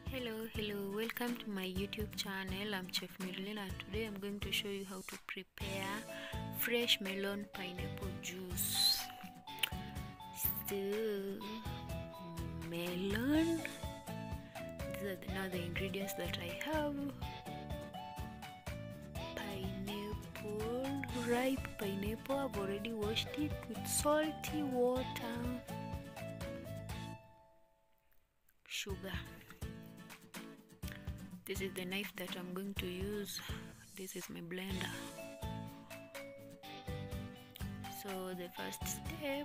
Hello, welcome to my YouTube channel. I'm Chef Melon and today I'm going to show you how to prepare fresh melon pineapple juice. So, melon, these are now the ingredients that I have. Pineapple, ripe pineapple. I've already washed it with salty water. Sugar. This is the knife that I'm going to use. This is my blender. So the first step,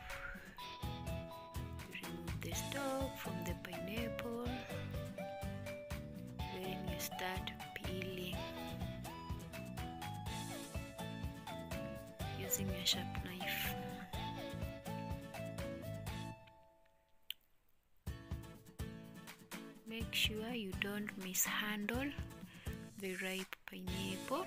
remove the stalk from the pineapple. Then you start peeling using a sharp knife. Make sure you don't mishandle the ripe pineapple.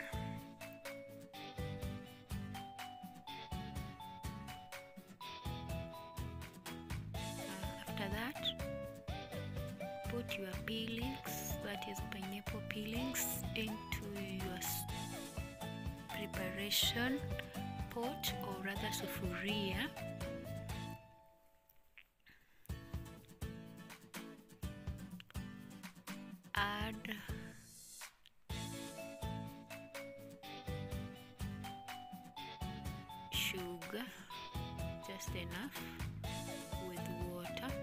After that, put your peelings, that is pineapple peelings, into your preparation pot, or rather sufuria. Add sugar, just enough, with water.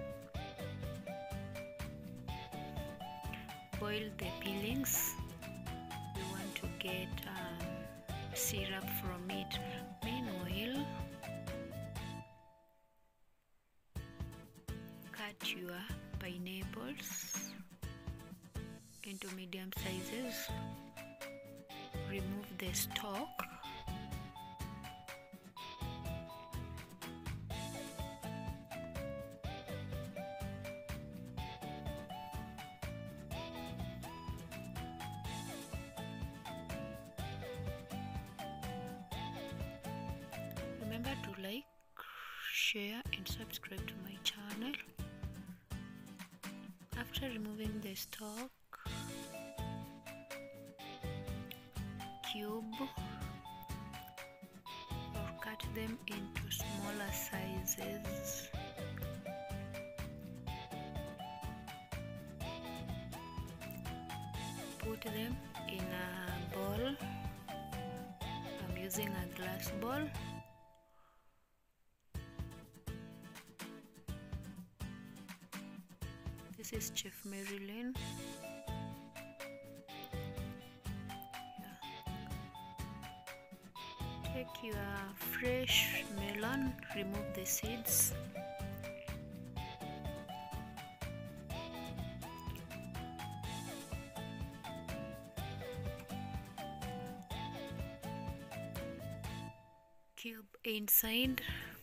Boil the peelings. We want to get syrup from it. Meanwhile, cut your pineapples into medium sizes. Remove the stalk. Remember to like, share and subscribe to my channel. After removing the stalk, cube or cut them into smaller sizes. Put them in a bowl. I'm using a glass bowl. This is Chef Marilyn. Take your fresh melon, remove the seeds. Cube inside.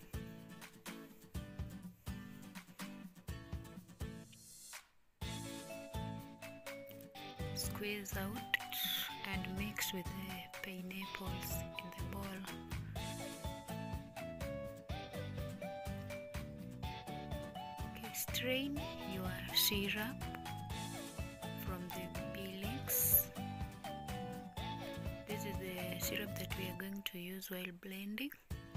Squeeze out and mix with the pineapples in the bowl. Okay, strain your syrup from the peelings. This is the syrup that we are going to use while blending.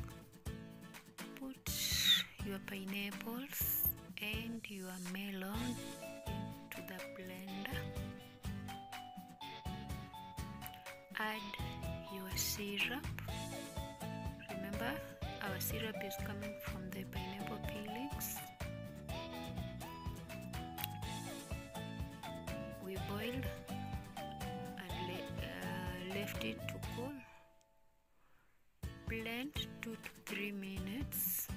Put your pineapples and your melon into the blender. Add your syrup. Remember, our syrup is coming from the pineapple peelings. We boiled and left it to cool. Blend 2 to 3 minutes.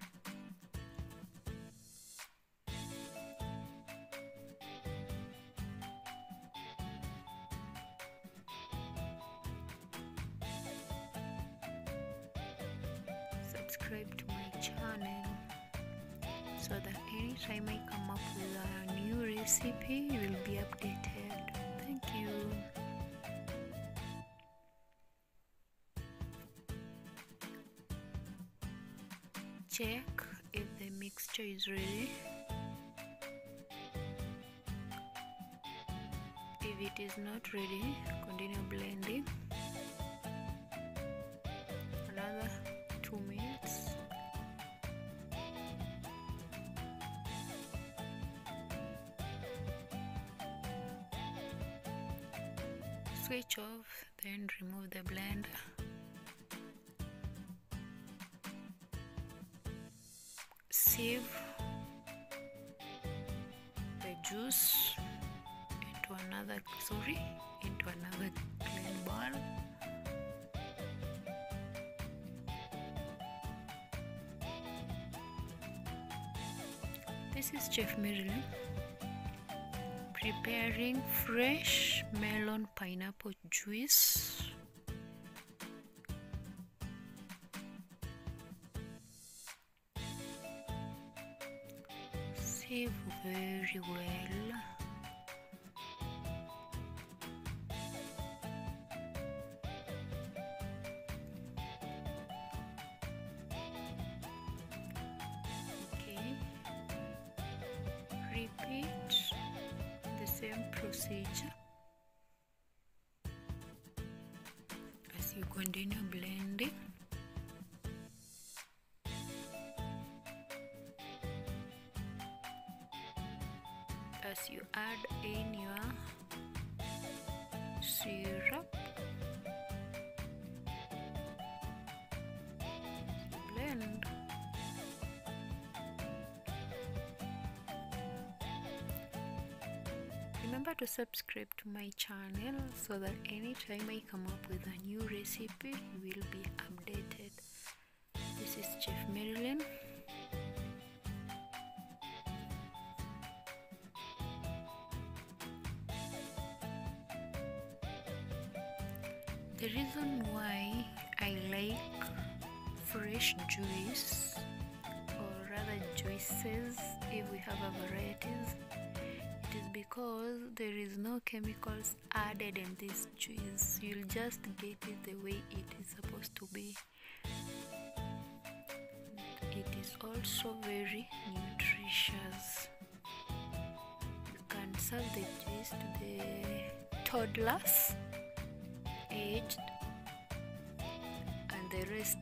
Subscribe to my channel so that anytime I come up with a new recipe, you will be updated. Thank you. Check if the mixture is ready. it is not ready, continue blending another 2 minutes. Switch off, then remove the blender. Sieve the juice into another clean bowl. This is Chef Marilyn preparing fresh melon pineapple juice. Sieve very well. Okay, repeat the same procedure as you continue blending. As you add in your syrup, blend. Remember to subscribe to my channel so that anytime I come up with a new recipe, you will be updated. This is Chef Marilyn. The reason why I like fresh juice, or rather juices if we have a varieties, it is because there is no chemicals added in this juice. You'll just get it the way it is supposed to be. It is also very nutritious. You can serve the juice to the toddlers, aged, and the rest.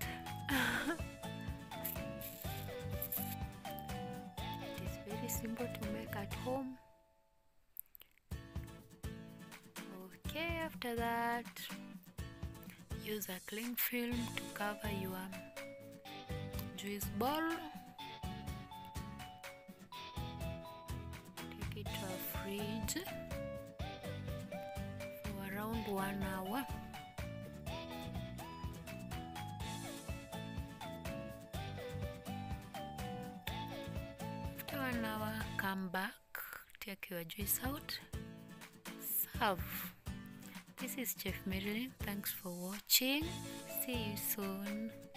It is very simple to make at home. Okay, after that, use a cling film to cover your juice bowl. Take it to a fridge for around 1 hour. After 1 hour, come back, take your juice out, serve. This is Chef Marilyn. Thanks for watching. See you soon.